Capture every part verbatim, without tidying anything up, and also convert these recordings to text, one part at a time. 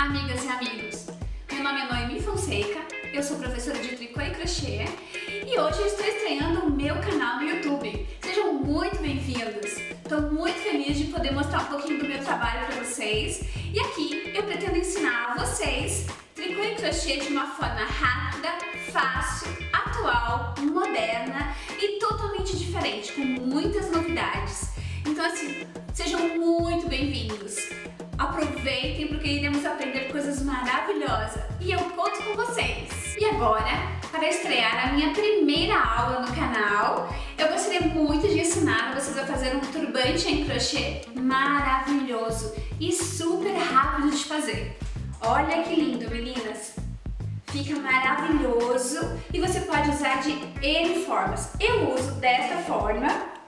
amigas e amigos, meu nome é Noemi Fonseca, eu sou professora de tricô e crochê e hoje eu estou estreando o meu canal no YouTube. Sejam muito bem-vindos! Estou muito feliz de poder mostrar um pouquinho do meu trabalho para vocês e aqui eu pretendo ensinar a vocês tricô e crochê de uma forma rápida, fácil, atual, moderna e totalmente diferente, com muitas novidades. Então assim, sejam muito bem-vindos! Aproveitem porque iremos aprender coisas maravilhosas e eu conto com vocês! E agora, para estrear a minha primeira aula no canal, eu gostaria muito de ensinar vocês a fazer um turbante em crochê maravilhoso e super rápido de fazer. Olha que lindo, meninas! Fica maravilhoso e você pode usar de N formas. Eu uso desta forma,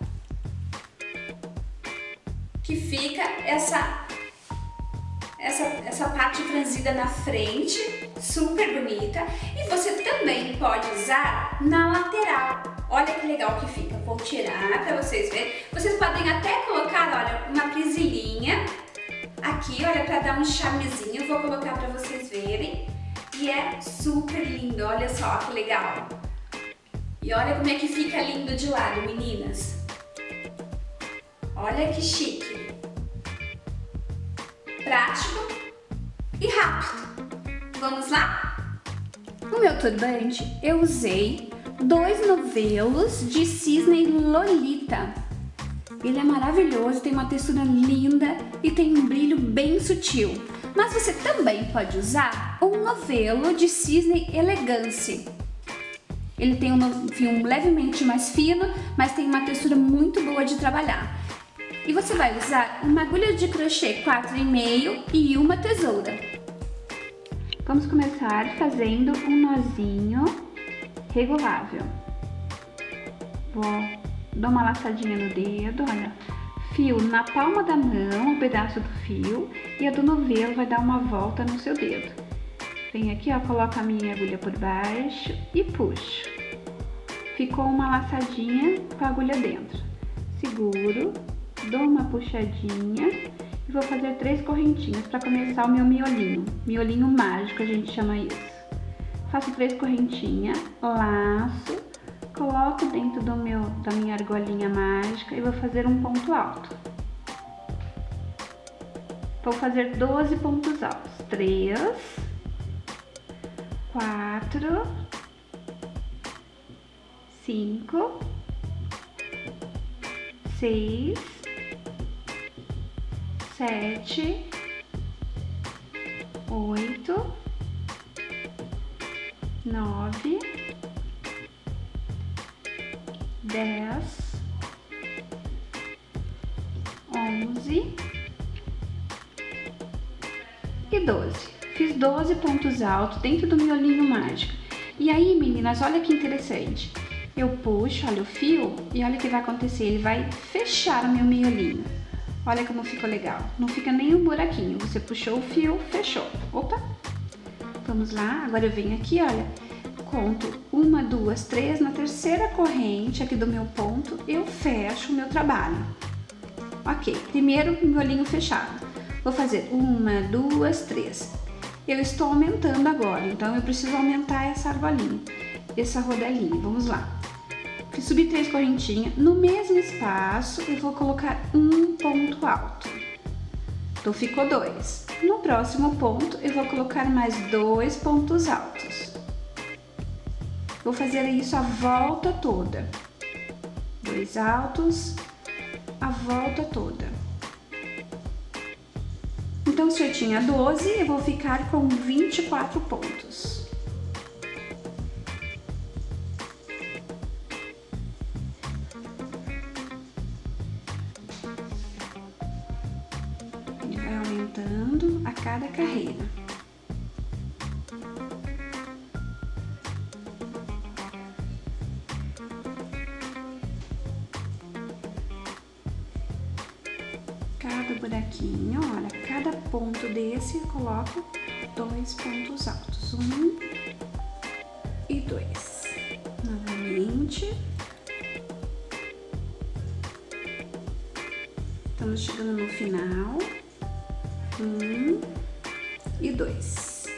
que fica essa Essa, essa parte franzida na frente, super bonita, e você também pode usar na lateral. Olha que legal que fica. Vou tirar para vocês verem. Vocês podem até colocar, olha, uma presilhinha aqui, olha, para dar um charmezinho. Vou colocar para vocês verem. E é super lindo, olha só que legal. E olha como é que fica lindo de lado, meninas. Olha que chique. Prático e rápido. Vamos lá? No meu turbante eu usei dois novelos de cisne Lolita. Ele é maravilhoso, tem uma textura linda e tem um brilho bem sutil. Mas você também pode usar um novelo de cisne Elegance. Ele tem um fio levemente mais fino, mas tem uma textura muito boa de trabalhar. E você vai usar uma agulha de crochê quatro e meio e uma tesoura. Vamos começar fazendo um nozinho regulável. Vou dar uma laçadinha no dedo, olha. Fio na palma da mão, um pedaço do fio, e a do novelo vai dar uma volta no seu dedo. Vem aqui, ó, coloco a minha agulha por baixo e puxo. Ficou uma laçadinha com a agulha dentro. Seguro. Dou uma puxadinha e vou fazer três correntinhas para começar o meu miolinho. Miolinho mágico, a gente chama isso. Faço três correntinhas, laço, coloco dentro do meu, da minha argolinha mágica e vou fazer um ponto alto. Vou fazer doze pontos altos. três, quatro, cinco, seis, sete, oito, nove, dez, onze e doze. Fiz doze pontos altos dentro do miolinho mágico. E aí, meninas, olha que interessante. Eu puxo, olha o fio e olha o que vai acontecer. Ele vai fechar o meu miolinho. Olha como ficou legal. Não fica nem um buraquinho. Você puxou o fio, fechou. Opa! Vamos lá. Agora eu venho aqui, olha. Conto uma, duas, três. Na terceira corrente aqui do meu ponto, eu fecho o meu trabalho. Ok. Primeiro miolinho fechado. Vou fazer uma, duas, três. Eu estou aumentando agora, então eu preciso aumentar essa argolinha, essa rodelinha. Vamos lá. Subir três correntinhas, no mesmo espaço eu vou colocar um ponto alto. Então ficou dois. No próximo ponto eu vou colocar mais dois pontos altos. Vou fazer isso a volta toda. Dois altos, a volta toda. Então se eu tinha doze, eu vou ficar com vinte e quatro pontos. A cada carreira. Cada buraquinho, olha, cada ponto desse eu coloco dois pontos altos. Um e dois. Novamente. Estamos chegando no final. Um e dois.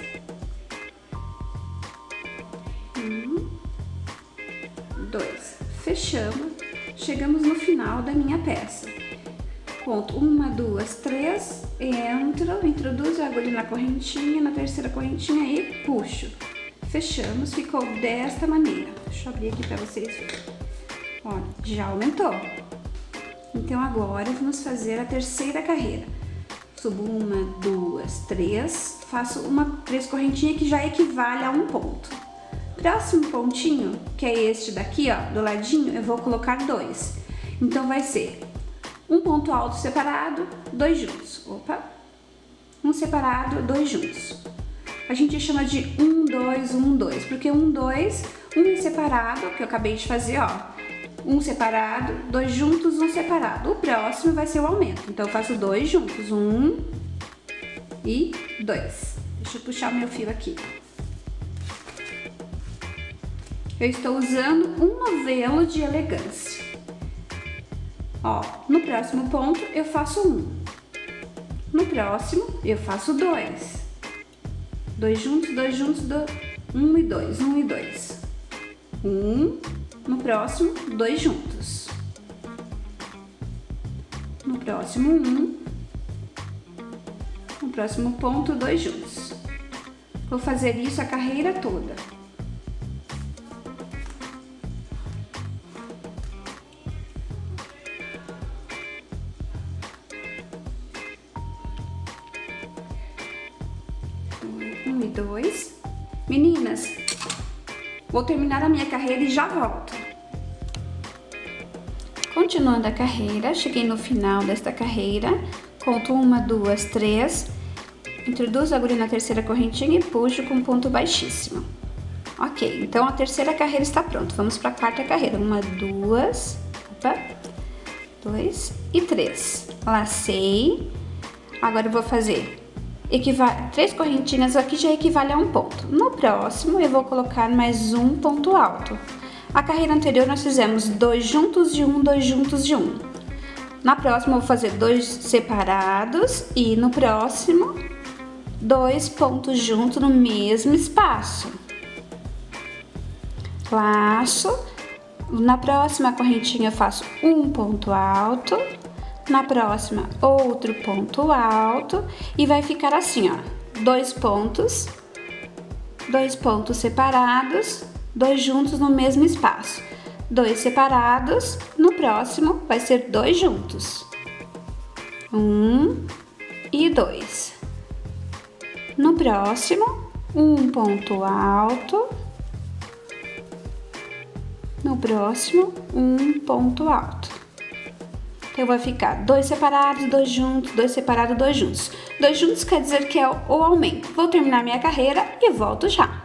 Um, dois. Fechamos. Chegamos no final da minha peça. Conto uma, duas, três, entro, introduzo a agulha na correntinha, na terceira correntinha e puxo. Fechamos, ficou desta maneira. Deixa eu abrir aqui para vocês verem. Olha, já aumentou. Então agora vamos fazer a terceira carreira. Subo uma, duas, três, faço uma, três correntinhas que já equivale a um ponto. Próximo pontinho, que é este daqui, ó, do ladinho, eu vou colocar dois. Então vai ser um ponto alto separado, dois juntos. Opa! Um separado, dois juntos. A gente chama de um, dois, um, dois, porque um, dois, um separado, que eu acabei de fazer, ó. Um separado, dois juntos, um separado. O próximo vai ser o aumento. Então eu faço dois juntos, um e dois. Deixa eu puxar o meu fio aqui. Eu estou usando um novelo de elegância. Ó, no próximo ponto eu faço um. No próximo eu faço dois. Dois juntos, dois juntos, do... um e dois, um e dois. Um, no próximo, dois juntos. No próximo, um. No próximo ponto, dois juntos. Vou fazer isso a carreira toda. Um e dois. Meninas, vou terminar a minha carreira e já volto. Continuando a carreira, cheguei no final desta carreira, conto uma, duas, três, introduzo a agulha na terceira correntinha e puxo com ponto baixíssimo. Ok, então a terceira carreira está pronta. Vamos para a quarta carreira. Uma, duas, opa, dois e três. Lacei. Agora eu vou fazer Equivale, três correntinhas aqui já equivale a um ponto. No próximo, eu vou colocar mais um ponto alto. A carreira anterior nós fizemos dois juntos de um, dois juntos de um. Na próxima, eu vou fazer dois separados e no próximo, dois pontos juntos no mesmo espaço. Laço. Na próxima correntinha, eu faço um ponto alto. Na próxima, outro ponto alto e vai ficar assim, ó, dois pontos, dois pontos separados, dois juntos no mesmo espaço, dois separados, no próximo vai ser dois juntos, um e dois. No próximo, um ponto alto, no próximo, um ponto alto. Então, vai ficar dois separados, dois juntos, dois separados, dois juntos. Dois juntos quer dizer que é o aumento. Vou terminar minha carreira e volto já.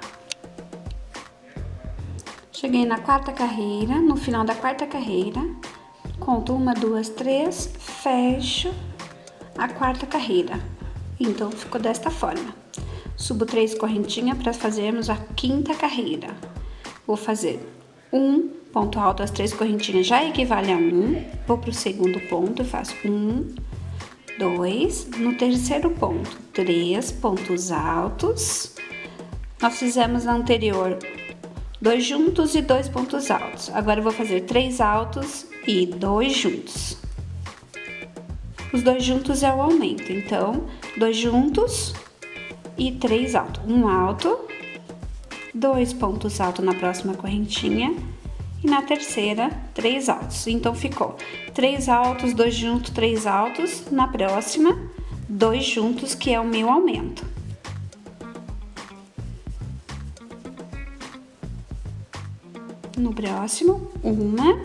Cheguei na quarta carreira, no final da quarta carreira, conto uma, duas, três, fecho a quarta carreira. Então, ficou desta forma. Subo três correntinhas para fazermos a quinta carreira. Vou fazer um ponto alto, as três correntinhas já equivale a um. Vou para o segundo ponto, faço um, dois. No terceiro ponto, três pontos altos. Nós fizemos na anterior dois juntos e dois pontos altos. Agora eu vou fazer três altos e dois juntos. Os dois juntos é o aumento, então, dois juntos e três altos. Um alto, dois pontos altos na próxima correntinha. E na terceira, três altos. Então, ficou três altos, dois juntos, três altos. Na próxima, dois juntos, que é o meu aumento. No próximo, uma,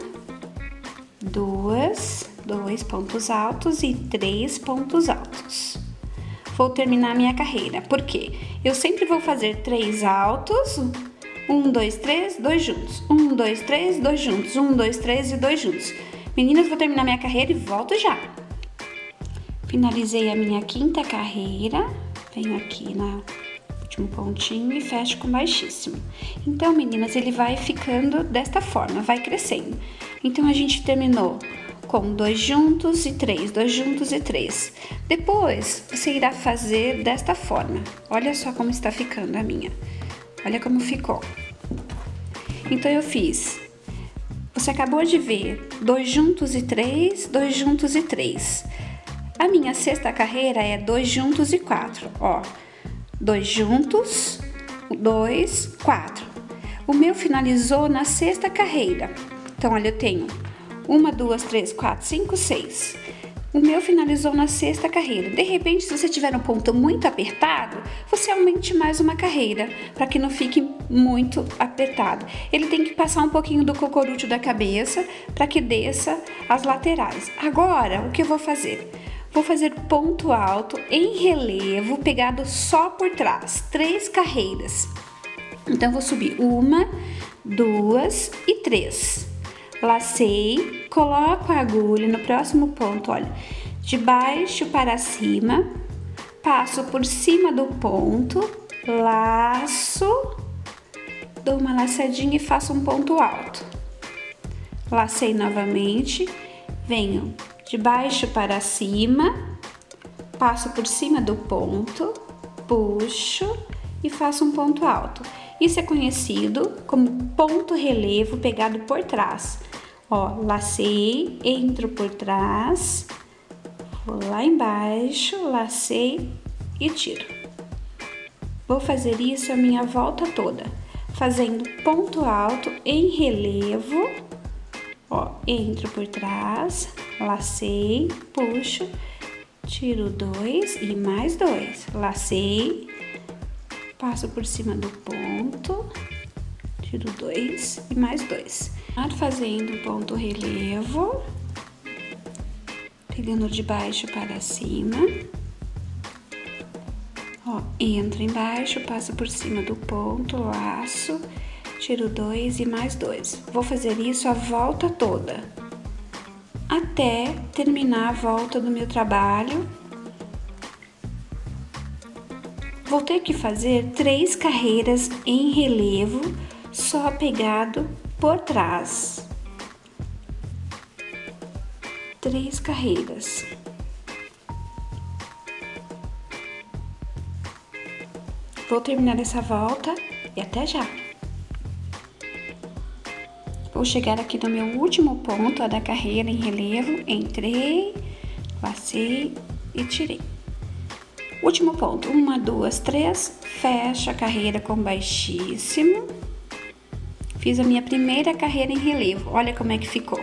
duas, dois pontos altos e três pontos altos. Vou terminar minha carreira. Por quê? Eu sempre vou fazer três altos. Um, dois, três, dois juntos. Um, dois, três, dois juntos. Um, dois, três e dois juntos. Meninas, vou terminar minha carreira e volto já. Finalizei a minha quinta carreira. Venho aqui no último pontinho e fecho com baixíssimo. Então, meninas, ele vai ficando desta forma, vai crescendo. Então, a gente terminou com dois juntos e três, dois juntos e três. Depois, você irá fazer desta forma. Olha só como está ficando a minha. Olha como ficou. Então, eu fiz. Você acabou de ver dois juntos e três, dois juntos e três. A minha sexta carreira é dois juntos e quatro, ó. Dois juntos, dois, quatro. O meu finalizou na sexta carreira. Então, olha, eu tenho uma, duas, três, quatro, cinco, seis. O meu finalizou na sexta carreira. De repente, se você tiver um ponto muito apertado, você aumente mais uma carreira, para que não fique muito apertado. Ele tem que passar um pouquinho do cocorute da cabeça, para que desça as laterais. Agora, o que eu vou fazer? Vou fazer ponto alto em relevo, pegado só por trás, três carreiras. Então, vou subir uma, duas e três. Lacei, coloco a agulha no próximo ponto, olha, de baixo para cima, passo por cima do ponto, laço, dou uma laçadinha e faço um ponto alto. Lacei novamente, venho de baixo para cima, passo por cima do ponto, puxo e faço um ponto alto. Isso é conhecido como ponto relevo pegado por trás. Ó, lacei, entro por trás, vou lá embaixo, lacei e tiro. Vou fazer isso a minha volta toda, fazendo ponto alto em relevo. Ó, entro por trás, lacei, puxo, tiro dois e mais dois. Lacei, passo por cima do ponto, tiro dois e mais dois. Fazendo ponto relevo, pegando de baixo para cima. Ó, entro embaixo, passo por cima do ponto, laço, tiro dois e mais dois. Vou fazer isso a volta toda, até terminar a volta do meu trabalho. Vou ter que fazer três carreiras em relevo, só pegado por trás. Três carreiras. Vou terminar essa volta e até já. Vou chegar aqui no meu último ponto, ó, da carreira em relevo. Entrei, lacei e tirei. Último ponto, uma, duas, três, fecho a carreira com baixíssimo. Fiz a minha primeira carreira em relevo, olha como é que ficou.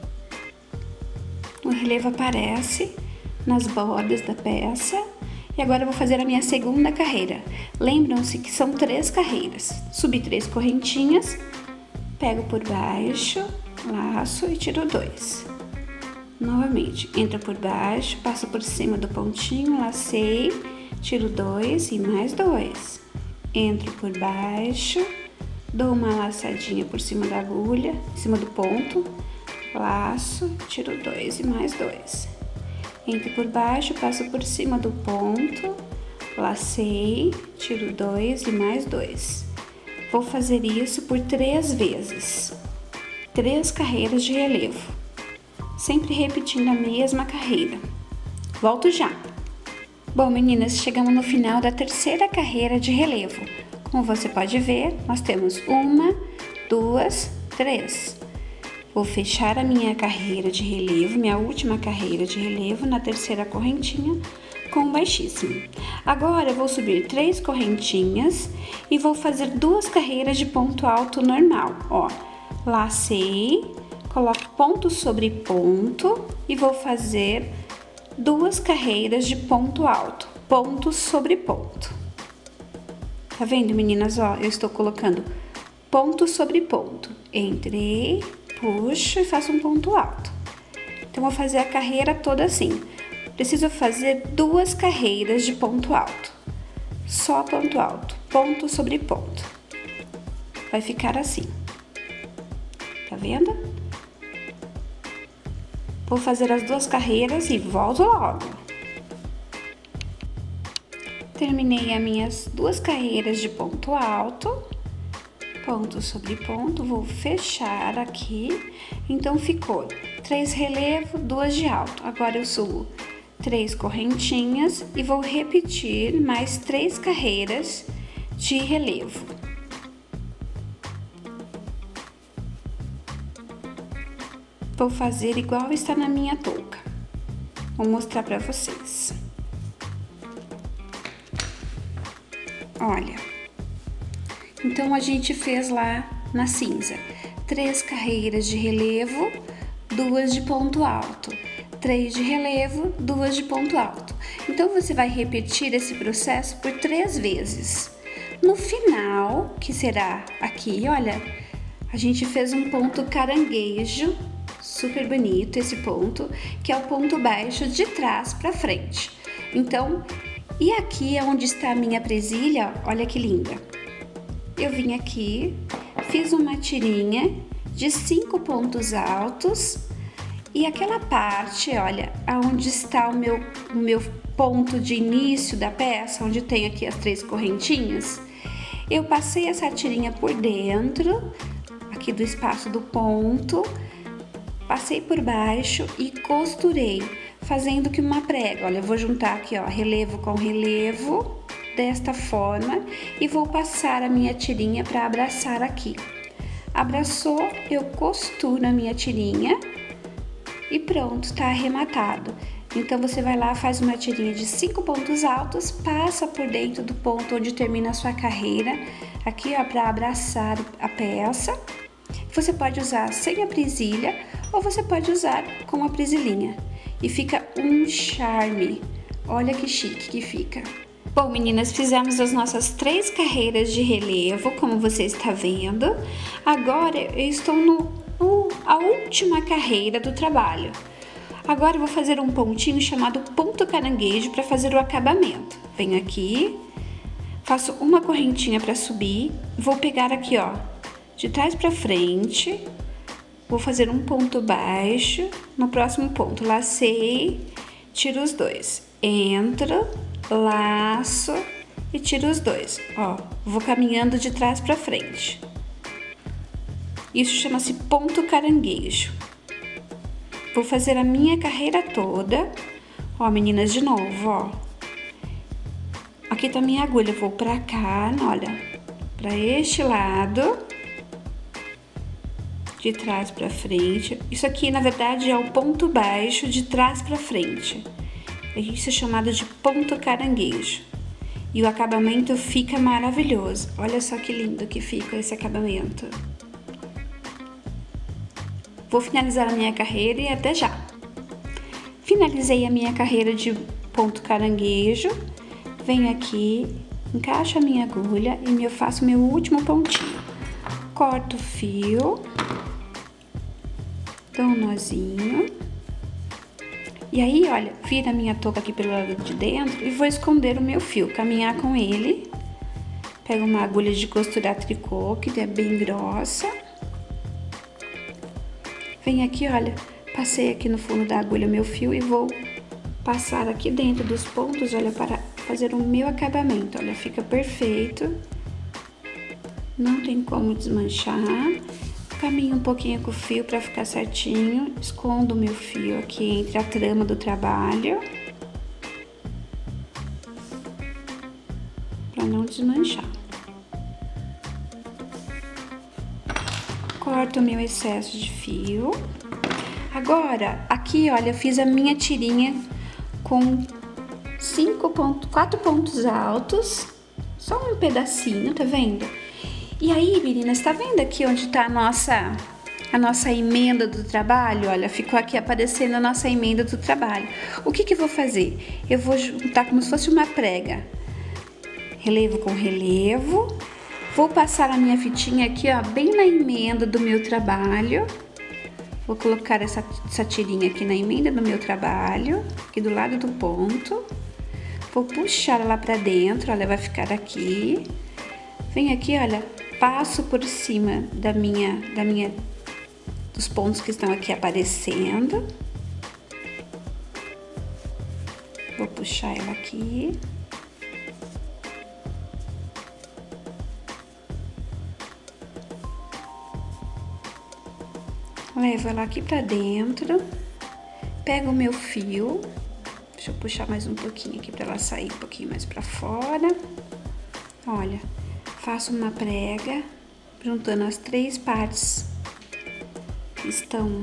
O relevo aparece nas bordas da peça. E agora eu vou fazer a minha segunda carreira. Lembram-se que são três carreiras. Subi três correntinhas, pego por baixo, laço e tiro dois. Novamente, entro por baixo, passo por cima do pontinho, lacei, tiro dois e mais dois. Entro por baixo, dou uma laçadinha por cima da agulha, em cima do ponto, laço, tiro dois e mais dois. Entro por baixo, passo por cima do ponto, lacei, tiro dois e mais dois. Vou fazer isso por três vezes, três carreiras de relevo. Sempre repetindo a mesma carreira. Volto já. Bom, meninas, chegamos no final da terceira carreira de relevo. Como você pode ver, nós temos uma, duas, três. Vou fechar a minha carreira de relevo, minha última carreira de relevo, na terceira correntinha com baixíssimo. Agora, eu vou subir três correntinhas e vou fazer duas carreiras de ponto alto normal. Ó, lacei, coloco ponto sobre ponto e vou fazer duas carreiras de ponto alto, ponto sobre ponto. Tá vendo, meninas? Ó, eu estou colocando ponto sobre ponto. Entrei, puxo e faço um ponto alto. Então, vou fazer a carreira toda assim. Preciso fazer duas carreiras de ponto alto. Só ponto alto, ponto sobre ponto. Vai ficar assim. Tá vendo? Vou fazer as duas carreiras e volto logo. Terminei as minhas duas carreiras de ponto alto, ponto sobre ponto, vou fechar aqui. Então, ficou três relevo, duas de alto. Agora eu subo três correntinhas e vou repetir mais três carreiras de relevo. Vou fazer igual está na minha touca. Vou mostrar para vocês. Olha. Então, a gente fez lá na cinza três carreiras de relevo, duas de ponto alto, três de relevo, duas de ponto alto. Então, você vai repetir esse processo por três vezes. No final, que será aqui, olha, a gente fez um ponto caranguejo, super bonito esse ponto, que é o ponto baixo de trás para frente. Então, e aqui é onde está a minha presilha, olha que linda. Eu vim aqui, fiz uma tirinha de cinco pontos altos e aquela parte, olha, aonde está o meu, o meu ponto de início da peça, onde tem aqui as três correntinhas, eu passei essa tirinha por dentro, aqui do espaço do ponto, passei por baixo e costurei, fazendo que uma prega. Olha, eu vou juntar aqui, ó, relevo com relevo, desta forma, e vou passar a minha tirinha para abraçar aqui. Abraçou, eu costuro a minha tirinha e pronto, tá arrematado. Então, você vai lá, faz uma tirinha de cinco pontos altos, passa por dentro do ponto onde termina a sua carreira, aqui, ó, para abraçar a peça. Você pode usar sem a presilha ou você pode usar com a presilinha. E fica um charme. Olha que chique que fica. Bom, meninas, fizemos as nossas três carreiras de relevo, como você está vendo. Agora eu estou no, no a última carreira do trabalho. Agora eu vou fazer um pontinho chamado ponto caranguejo para fazer o acabamento. Venho aqui, faço uma correntinha para subir, vou pegar aqui, ó, de trás para frente, vou fazer um ponto baixo, no próximo ponto lacei, tiro os dois, entro, laço e tiro os dois, ó, vou caminhando de trás para frente. Isso chama-se ponto caranguejo. Vou fazer a minha carreira toda, ó, meninas, de novo, ó. Aqui tá minha agulha, vou pra cá, olha, pra este lado, de trás pra frente. Isso aqui, na verdade, é o ponto baixo de trás pra frente. Isso é chamado de ponto caranguejo. E o acabamento fica maravilhoso. Olha só que lindo que fica esse acabamento. Vou finalizar a minha carreira e até já. Finalizei a minha carreira de ponto caranguejo. Venho aqui, encaixo a minha agulha e eu faço meu último pontinho. Corto o fio, dou um nozinho. E aí, olha, vira a minha touca aqui pelo lado de dentro e vou esconder o meu fio, caminhar com ele. Pego uma agulha de costurar tricô, que é bem grossa. Venho aqui, olha, passei aqui no fundo da agulha meu fio e vou passar aqui dentro dos pontos, olha, para fazer o meu acabamento. Olha, fica perfeito. Não tem como desmanchar. Caminho um pouquinho com o fio para ficar certinho. Escondo o meu fio aqui entre a trama do trabalho. Para não desmanchar. Corto o meu excesso de fio. Agora, aqui, olha, eu fiz a minha tirinha com cinco pontos, quatro pontos altos, só um pedacinho, tá vendo? E aí, meninas, tá vendo aqui onde tá a nossa, a nossa emenda do trabalho? Olha, ficou aqui aparecendo a nossa emenda do trabalho. O que que eu vou fazer? Eu vou juntar como se fosse uma prega. Relevo com relevo. Vou passar a minha fitinha aqui, ó, bem na emenda do meu trabalho. Vou colocar essa, essa tirinha aqui na emenda do meu trabalho, aqui do lado do ponto. Vou puxar ela pra dentro, ela vai ficar aqui. Vem aqui, olha, passo por cima da minha, da minha, dos pontos que estão aqui aparecendo. Vou puxar ela aqui. Levo ela aqui pra dentro, pego o meu fio, deixa eu puxar mais um pouquinho aqui pra ela sair um pouquinho mais pra fora. Olha, faço uma prega, juntando as três partes que estão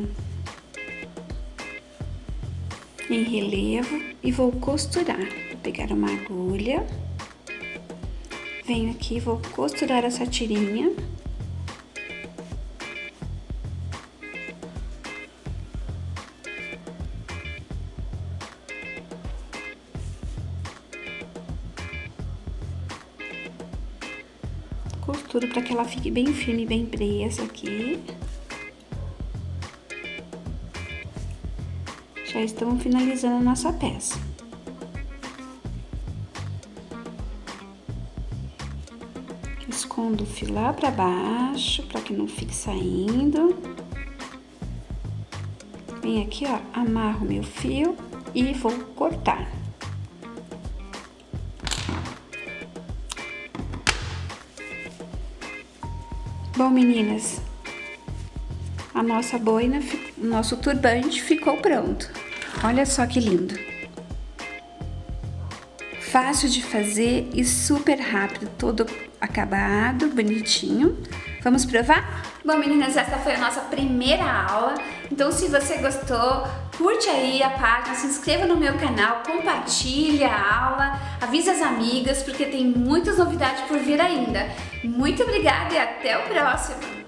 em relevo e vou costurar. Vou pegar uma agulha, venho aqui, vou costurar essa tirinha. Costuro para que ela fique bem firme, bem presa aqui. Já estamos finalizando a nossa peça. Escondo o fio lá para baixo, para que não fique saindo. Vem aqui, ó, amarro meu fio e vou cortar. Bom, meninas, a nossa boina, o nosso turbante ficou pronto. Olha só que lindo. Fácil de fazer e super rápido, todo acabado, bonitinho. Vamos provar? Bom, meninas, essa foi a nossa primeira aula. Então, se você gostou, curte aí a página, se inscreva no meu canal, compartilhe a aula, avise as amigas, porque tem muitas novidades por vir ainda. Muito obrigada e até o próximo!